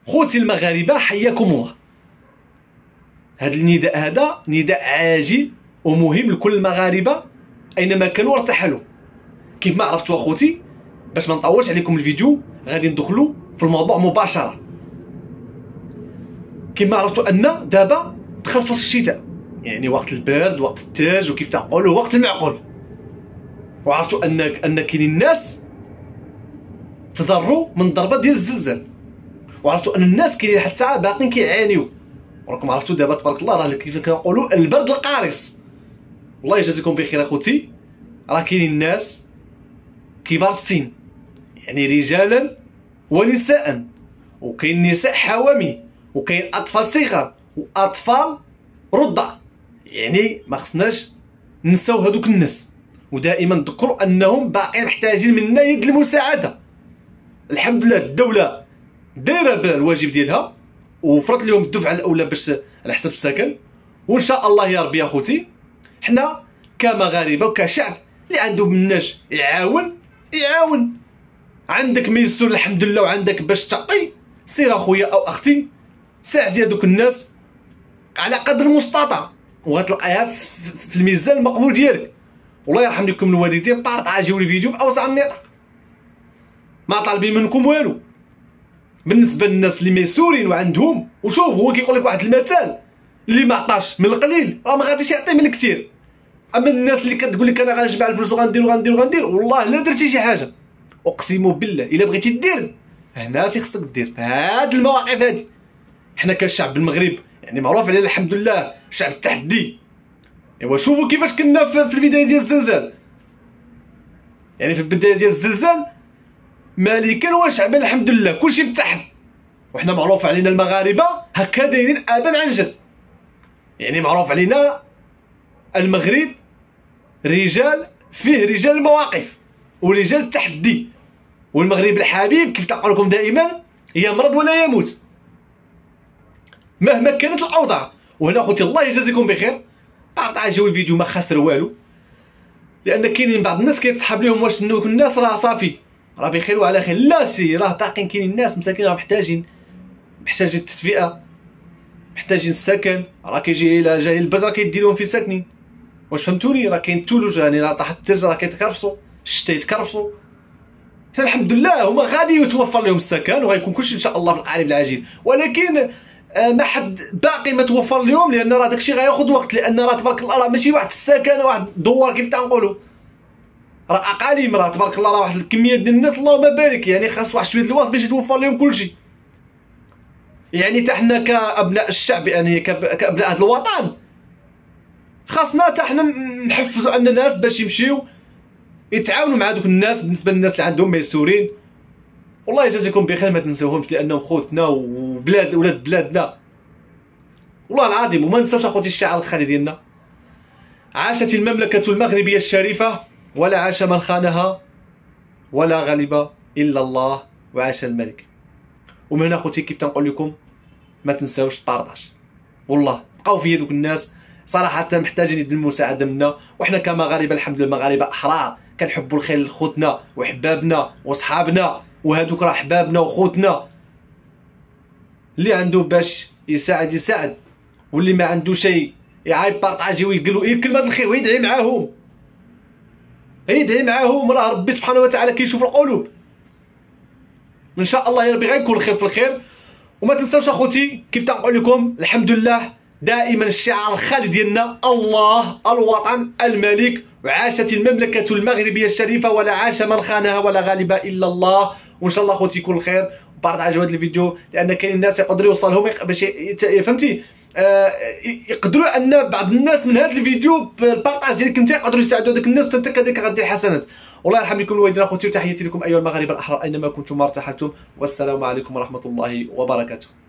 خوتي المغاربه حياكم الله. هذا النداء هذا نداء عاجل ومهم لكل المغاربه اينما كانوا وارتحلوا. كيف ما عرفتوا اخوتي، باش ما نطولش عليكم الفيديو غادي ندخلوا في الموضوع مباشره. كيف ما عرفتوا ان دابا دخل فصل الشتاء، يعني وقت البرد، وقت الثلج، وكيف تقولوا وقت المعقول. وعرفتوا ان كاينين الناس تضروا من الضربه ديال الزلزال، وعرفتوا ان الناس كاينين لحد الساعه باقيين كيعانيو. وراكم عرفتوا دابا تبارك الله راه كيف كنقولوا البرد القارص. الله يجازيكم بخير اخوتي. راه كاينين ناس كبار السن، يعني رجالا ونساء، وكاين نساء حوامي، وكاين اطفال صغار واطفال رضع. يعني ما خصناش نساو هذوك الناس، ودائما نذكروا انهم باقي محتاجين منا يد المساعده. الحمد لله الدوله دايره الواجب ديالها وفرضت لهم الدفعه الاولى باش على حسب السكن، وان شاء الله يا ربي يا خوتي حنا كمغاربه وكشعب اللي عنده مناش يعاون. عندك ميسور الحمد لله وعندك باش تعطي، سير اخويا او اختي ساعدي هذوك الناس على قدر المستطاع، وغتلقاها في الميزان المقبول ديالك. والله يرحم لكم الوالدين، بارطاجيو الفيديو في اوسع النطاق، ما طالبين منكم والو. بالنسبه للناس اللي ميسورين وعندهم، وشوف هو كيقول لك واحد المثال، اللي ما عطاش من القليل راه ما غاديش يعطي من الكثير. اما الناس اللي كتقول لك انا غنجمع الفلوس وغندير والله لا درتي شي حاجه. اقسم بالله الا بغيتي دير هنا في خصك دير في هاد المواقف هادي. حنا كالشعب المغرب يعني معروف علينا الحمد لله شعب التحدي. ايوا شوفوا كيفاش كنا في البدايه ديال الزلزال. يعني في البدايه ديال الزلزال مالكا وشعبا الحمد لله كلشي متحد، وحنا معروف علينا المغاربه هكا دايرين ابا عن جد. يعني معروف علينا المغرب رجال، فيه رجال المواقف ورجال التحدي. والمغرب الحبيب كيف تقول لكم دائما يمرض ولا يموت مهما كانت الاوضاع. وهنا اخوتي الله يجازيكم بخير، بارطاجيو الفيديو ما خاسر والو، لان كاينين بعض الناس كيتسحب لهم واش انه الناس راه صافي راه بخير وعلى خير. لا سي، راه باقيين كاينين الناس مساكين راه محتاجين التدفئه، محتاجين السكن. راه كيجي الى جاي البرد راه كيدير لهم في ساكنين. واش فهمتوني؟ راه كاين الثلوج، يعني راه طاح الثلج راه كيتكرفسوا، الشتا يتكرفسوا. حنا الحمد لله هما غادي يتوفر لهم السكن وغيكون كلشي ان شاء الله في القريب العاجل، ولكن ما حد باقي ما توفر لهم، لان راه داكشي غياخذ وقت. لان راه تبارك الله راه ماشي واحد السكن واحد الدوار كيف تنقولوا، راه اقاليم. راه تبارك الله راه واحد الكميه ديال الناس اللهم بارك، يعني خاص واحد شويه الوقت باش يتوفر لهم كلشي. يعني حتى حنا كابناء الشعب، يعني كابناء هذا الوطن، خاصنا حتى حنا نحفزوا ان الناس باش يمشيو يتعاونوا مع دوك الناس. بالنسبه للناس اللي عندهم ميسورين والله يجازيكم بخير ما تنساوهمش، لانهم خوتنا وبلاد ولاد بلادنا والله العظيم. وما ننساوش اخوتي الشعار الخالي ديالنا: عاشت المملكه المغربيه الشريفه ولا عاش من خانها ولا غلب الا الله وعاش الملك. ومن هنا اخوتي كيف تنقول لكم ما تنساوش البارطاج. والله بقاو في دوك الناس صراحه محتاجين يد المساعده منا. وحنا كمغاربه الحمد لله مغاربه احرار كنحبوا الخير لخوتنا وحبابنا وصحابنا، وهذوك راه حبابنا وخوتنا. اللي عنده باش يساعد، واللي ما عنده شيء يعاود بارطاجي ويقول له كلمه الخير ويدعي معاهم. راه ربي سبحانه وتعالى كيشوف القلوب. ان شاء الله يا ربي غيكون الخير في الخير. وما تنساوش اخوتي كيف تنقول لكم الحمد لله دائما الشعار الخالد ديالنا: الله الوطن الملك، وعاشت المملكه المغربيه الشريفه ولا عاش من خانها ولا غالب الا الله. وان شاء الله اخوتي يكون الخير. بارطاجيو هذا الفيديو لان كاين الناس يقدروا يوصلهم باش فهمتي يقدروا ان بعض الناس من هذا الفيديو بالبارطاج ديالك انت يقدروا يساعدوا هذوك الناس، وانت كذلك غدير حسنات. والله يرحم لكم الوالدين اخوتي، وتحياتي لكم ايها المغاربه الاحرار اينما كنتم ما ارتحلتم، والسلام عليكم ورحمه الله وبركاته.